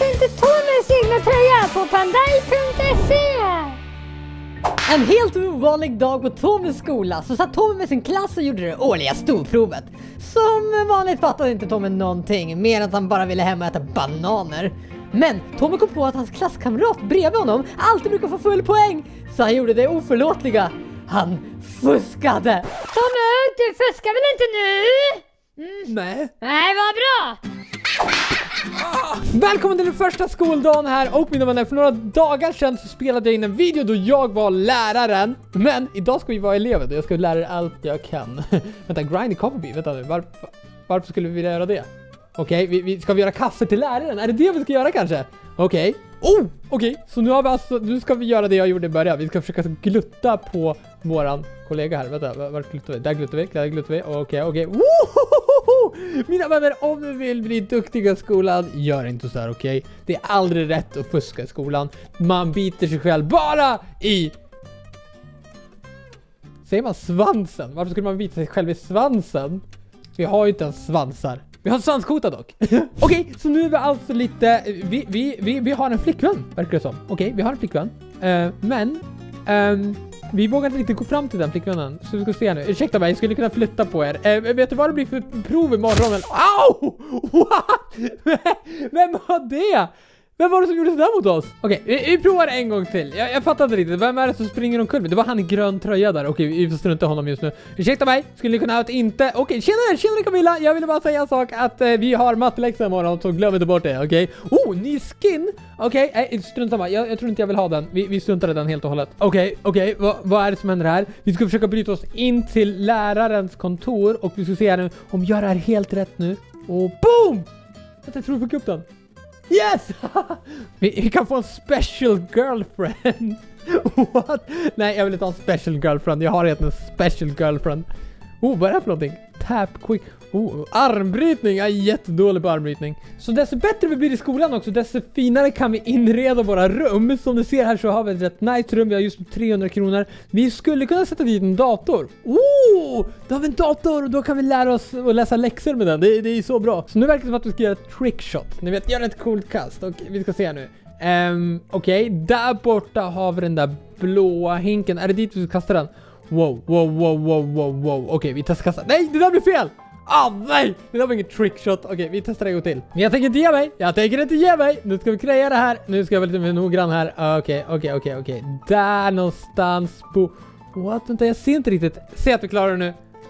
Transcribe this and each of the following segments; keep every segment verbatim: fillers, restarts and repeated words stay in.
inte Tommys egna tröja på pandai punkt se. En helt ovanlig dag på Tommys skola så satt Tommy med sin klass och gjorde det årliga storprovet. Som vanligt fattade inte Tommy någonting, mer än att han bara ville hem och äta bananer. Men Tommy kom på att hans klasskamrat bredvid honom alltid brukar få full poäng, så han gjorde det oförlåtliga. Han fuskade. Tommy, du fuskar väl inte nu? Mm. Nej. Nej, vad bra! Ah, välkommen till den första skoldagen här. Och mina vänner, för några dagar sedan så spelade jag in en video då jag var läraren. Men idag ska vi vara elever och jag ska lära er allt jag kan. Vänta, grindy copy, vänta nu, var, varför skulle vi vilja göra det? Okej, okay, vi, vi, ska vi göra kaffe till läraren? Är det det vi ska göra kanske? Okej, okay. oh, okej, okay. Så nu har vi alltså, nu ska vi göra det jag gjorde i början. Vi ska försöka glutta på våran kollega här. Vänta, vart gluttar vi? Där gluttar vi, där gluttar vi. Okej, okej. Mina vänner, om du vill bli duktiga i skolan, gör inte så här, okej? Okay? Det är aldrig rätt att fuska i skolan. Man biter sig själv bara i... Säger man svansen? Varför skulle man bita sig själv i svansen? Vi har ju inte ens svansar. Vi har en svanskota dock. Okej, okay, så nu är vi alltså lite... Vi, vi, vi, vi har en flickvän, verkar det som. Okej, okay, vi har en flickvän. Uh, men... Um, vi vågar inte riktigt gå fram till den flickvännen. Så vi ska se nu. Ursäkta mig, jag skulle kunna flytta på er. Uh, vet du vad det blir för prov imorgon? Au! What? Vem var det? Vem var det som gjorde sådär mot oss? Okej, okay, vi, vi provar en gång till. Jag, jag fattar inte riktigt. Vem är det som springer omkull med? Det var han i grön tröja där. Okej, okay, vi får strunta honom just nu. Ursäkta mig, skulle ni kunna ha ett inte... Okej, okay, tjenare, tjenare Camilla. Jag ville bara säga en sak att eh, vi har matteläxa imorgon, så glöm inte bort det, okej? Okay? Oh, ny skin! Okej, okay, eh, strunta mig. Jag, jag tror inte jag vill ha den. Vi, vi struntar i den helt och hållet. Okej, okay, okej. Okay. Va, vad är det som händer här? Vi ska försöka bryta oss in till lärarens kontor och vi ska se här nu om jag är helt rätt nu. Och boom! Jag tror vi fick upp den. Yes! vi, vi kan få en special girlfriend. What? Nej, jag vill inte ha en special girlfriend. Jag har redan en special girlfriend. Oh, vad är det för någonting? Tap quick. Oh, armbrytning. Jag är jättedålig på armbrytning. Så desto bättre vi blir i skolan också, desto finare kan vi inreda våra rum. Som du ser här så har vi ett rätt nice rum. Vi har just trehundra kronor. Vi skulle kunna sätta dit en dator. Oh, då har vi en dator och då kan vi lära oss att läsa läxor med den. Det, det är så bra. Så nu verkar det som att vi ska göra ett trickshot. Ni vet, göra ett coolt kast. Och vi ska se nu. Um, Okej, okay. Där borta har vi den där blåa hinken. Är det dit vi ska kasta den? Wow, wow, wow, wow, wow, wow. Okej, okay, vi testar kasta. Nej, det där blir fel! Ah, nej! Det där var ingen trickshot. Okej, okay, vi testar det en gång till. Men jag tänker inte ge mig. Jag tänker inte ge mig. Nu ska vi kreja det här. Nu ska jag vara lite mer noggrann här. Okej, okej, okej, okej. Där någonstans på... What? Vänta, jag ser inte riktigt. Se att vi klarar det nu.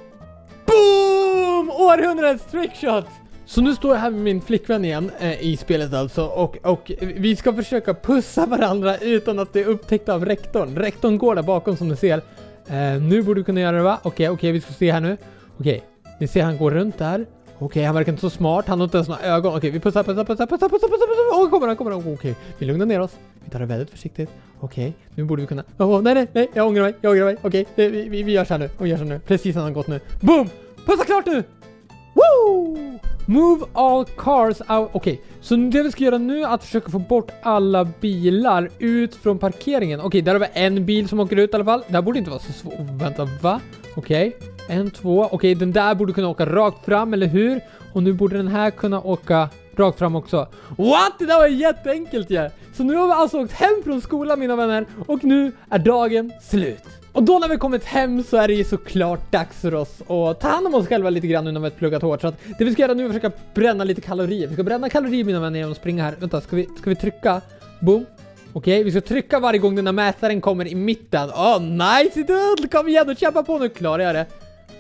Boom! Århundradets trickshot! Så nu står jag här med min flickvän igen eh, i spelet alltså. Och, och vi ska försöka pussa varandra utan att det är upptäckt av rektorn. Rektorn går där bakom som du ser. Eh, nu borde du kunna göra det, va? Okej, okay, okej, okay, vi ska se här nu. Okej, okay. Ni ser han går runt där. Okej, okay, han verkar inte så smart. Han har inte ens några ögon. Okej, okay, vi pussar, pussar, pussar, pussar, pussar, pussar, pussar. Åh, kommer han, kommer han. Okej, okay. Vi lugnar ner oss. Vi tar det väldigt försiktigt. Okej, okay. Nu borde vi kunna... Oh, nej, nej, nej, jag ångrar mig, jag ångrar mig. Okej, okay. vi, vi, vi gör så här nu. Vi gör så här nu. Precis när han gått nu. Boom! Pussa klart nu! Woo! Move all cars out. Okej, okay. Så det vi ska göra nu är att försöka få bort alla bilar ut från parkeringen. Okej, okay, där har vi en bil som åker ut i alla fall. Det här borde inte vara så svårt. Oh, vänta, va? Okej, okay. En, två. Okej, okay, den där borde kunna åka rakt fram, eller hur? Och nu borde den här kunna åka rakt fram också. What? Det där var jätteenkelt, ja. Så nu har vi alltså åkt hem från skolan, mina vänner. Och nu är dagen slut. Och då när vi kommit hem så är det ju såklart dags för oss att ta hand om oss själva lite grann nu när vi har pluggat hårt. Så att det vi ska göra nu är att försöka bränna lite kalorier. Vi ska bränna kalorier, mina vänner, genom att springa här. Vänta, ska vi, ska vi trycka? Boom. Okej, okay, vi ska trycka varje gång den här mätaren kommer i mitten. Åh, oh, nice dude! Kom igen och kämpa på nu, klarar jag det.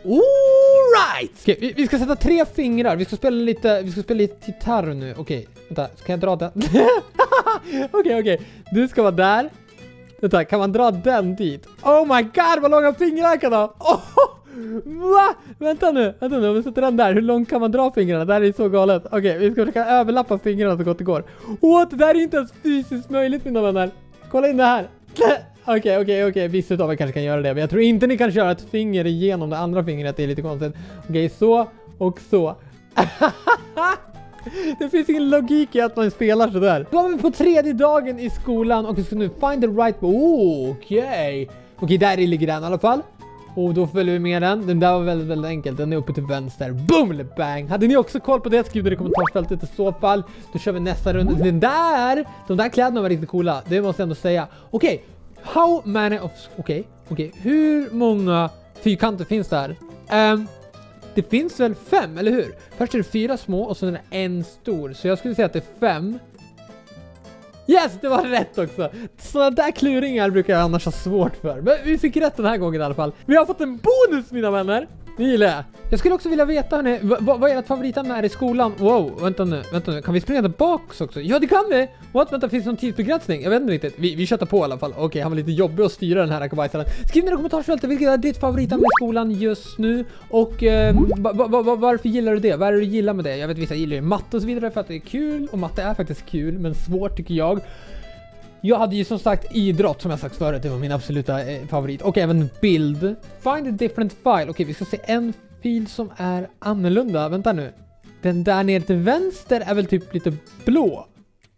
All right. Okay, vi, vi ska sätta tre fingrar. Vi ska spela lite, vi ska spela lite gitarr nu. Okej, okay, vänta, ska jag dra den? Okej, okej. Okay, okay. Du ska vara där. Vänta, kan man dra den dit? Oh my god, vad långa fingrar jag kan ha! Oh, va? Vänta nu, vänta nu, om vi sätter den där. Hur långt kan man dra fingrarna? Det här är så galet. Okej, okay, vi ska försöka överlappa fingrarna så gott det går. What? Det där är inte ens fysiskt möjligt, mina vänner. Kolla in det här. Okej, okej, okej. Vissa av er kanske kan göra det. Men jag tror inte ni kan köra ett finger igenom det andra fingret. Det är lite konstigt. Okej, okay, så och så. Det finns ingen logik i att man spelar så där. Då är vi på tredje dagen i skolan och vi ska nu find the right... Oh, okej. Okay. Okej, okay, där ligger den i alla fall. Och då följer vi med den. Den där var väldigt, väldigt enkelt. Den är uppe till vänster. Boom eller bang. Hade ni också koll på det? Skriv det i kommentarsfältet i så fall. Då kör vi nästa runda. Den där, de där kläderna var riktigt coola. Det måste jag ändå säga. Okej. Okay. How many of... Okej. Okay. Okej. Okay. Hur många fyrkanter finns det här? Um, det finns väl fem, eller hur? Först är det fyra små och så är det en stor. Så jag skulle säga att det är fem. Yes, det var rätt också. Sådana där kluringar brukar jag annars ha svårt för. Men vi fick rätt den här gången i alla fall. Vi har fått en bonus, mina vänner. Ni gillar jag. Jag skulle också vilja veta, hörni, vad, vad är ert favoritämne är i skolan? Wow, vänta nu, vänta nu. Kan vi springa tillbaka också? Ja, det kan vi. What? Vänta, finns det någon tidsbegränsning? Jag vet inte riktigt. Vi, vi köttar på i alla fall. Okej, okay, han var lite jobbig att styra den här akabajsaren. Skriv ner i kommentarsfältet vilket är ditt favoritämne i skolan just nu. Och eh, va, va, va, varför gillar du det? Vad är det du gillar med det? Jag vet vissa gillar ju matte och så vidare för att det är kul. Och matte är faktiskt kul, men svårt tycker jag. Jag hade ju som sagt idrott som jag sagt förut, det var min absoluta eh, favorit. Och även bild. Find a different file. Okej, okay, vi ska se en fil som är annorlunda. Vänta nu. Den där nere till vänster är väl typ lite blå.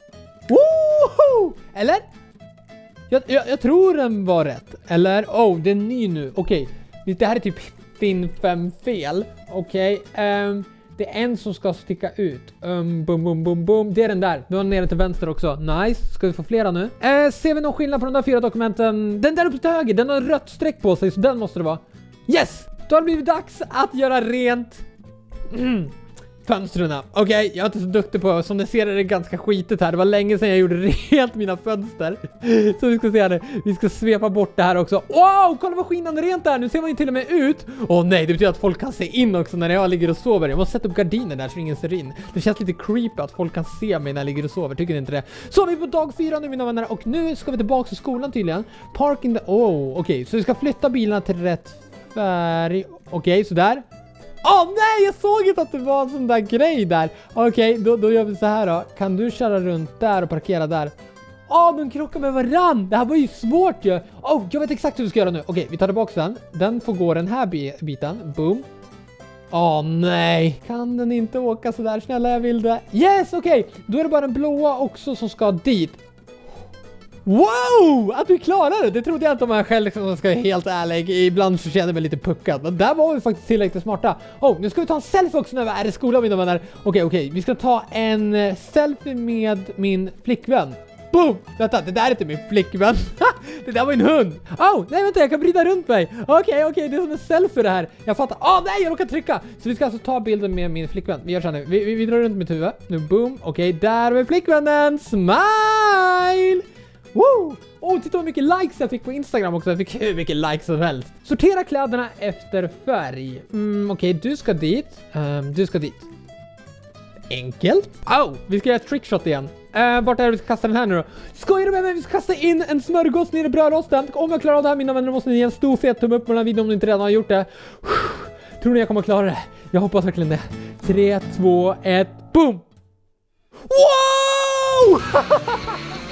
Woho! Eller? Jag, jag, jag tror den var rätt. Eller? Oh, den är ny nu. Okej. Okay. Det här är typ fin fem fel. Okej. Okay. Um, Det är en som ska sticka ut. Um, boom, boom, boom, boom. Det är den där. Du har nere till vänster också. Nice. Ska vi få flera nu? Eh, ser vi någon skillnad på de där fyra dokumenten? Den där uppe till höger. Den har rött streck på sig. Så den måste det vara. Yes! Då har det blivit dags att göra rent. Mm. Fönstren. Okej, okay, jag är inte så duktig på. Som ni ser är det ganska skitigt här. Det var länge sedan jag gjorde rent mina fönster. Så vi ska se här. Vi ska svepa bort det här också. Wow, kolla vad skinande rent det är. Nu ser man ju till och med ut. Åh nej, det betyder att folk kan se in också när jag ligger och sover. Jag måste sätta upp gardiner där så ingen ser in. Det känns lite creepy att folk kan se mig när jag ligger och sover. Tycker ni inte det? Så är vi på dag fyra nu, mina vänner. Och nu ska vi tillbaka till skolan tydligen. Park in the... Oh, okej. Okay. Så vi ska flytta bilarna till rätt färg. Okej, okay, sådär. Åh oh, nej, jag såg inte att det var en sån där grej där. Okej, okay, då, då gör vi så här då. Kan du köra runt där och parkera där? Åh, oh, de krockar med varann. Det här var ju svårt ju. Åh, oh, jag vet exakt hur vi ska göra nu. Okej, okay, vi tar tillbaka den. Den får gå den här biten. Boom. Åh oh, nej. Kan den inte åka så där? Snälla, jag vill det. Yes, okej. Okay. Då är det bara den blåa också som ska dit. Wow! Att vi klarar det! Det trodde jag inte om jag själv liksom, ska vara helt ärlig. Ibland så känner jag mig lite puckad. Men där var vi faktiskt tillräckligt smarta. Oh, nu ska vi ta en selfie också när vi är i skolan, mina vänner. Okej, okay, okej. Okay. Vi ska ta en selfie med min flickvän. Boom! Vänta, det där är inte min flickvän. Det där var en hund. Oh, nej vänta, jag kan vrida runt mig. Okej, okay, okej, okay, det är som en selfie det här. Jag fattar. Åh oh, nej, jag råkar trycka. Så vi ska alltså ta bilden med min flickvän. Vi gör så här nu. Vi, vi, vi drar runt mitt huvud. Nu, boom. Okej, okay, där är flickvännen. Smile! Woo! Oh, titta hur mycket likes jag fick på Instagram också. Jag fick hur mycket likes som helst. Sortera kläderna efter färg. Mm, okej, okay, du ska dit. Um, du ska dit. Enkelt. Oh, vi ska göra ett trickshot igen. Uh, vart är det vi ska kasta den här nu då? Skojar du med mig? Vi ska kasta in en smörgås ner i brödrosten. Om jag klarar av det här, mina vänner, måste ni ge en stor fet tumme upp på den här videon om ni inte redan har gjort det. Tror ni jag kommer klara det? Jag hoppas verkligen det. tre, två, ett, boom! Wow!